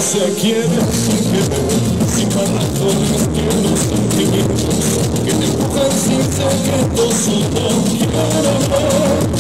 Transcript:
se quieren sin querer, sin razones que no son sentimientos, que te empujan sin secretos o no quieren.